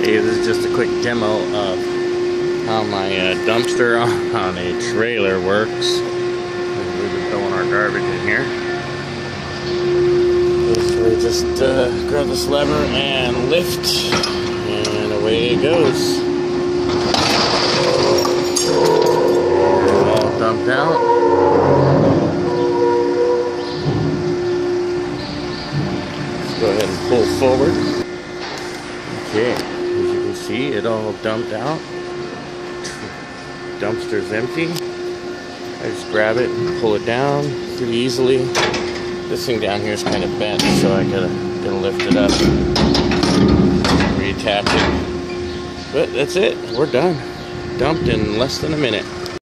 Hey, this is just a quick demo of how my dumpster on a trailer works. We've been throwing our garbage in here. Basically just grab this lever and lift, and away it goes. All dumped out. Let's go ahead and pull forward. Okay, as you can see, it all dumped out. Dumpster's empty. I just grab it and pull it down pretty easily. This thing down here is kind of bent, so I gotta lift it up, reattach it. But that's it, we're done. Dumped in less than a minute.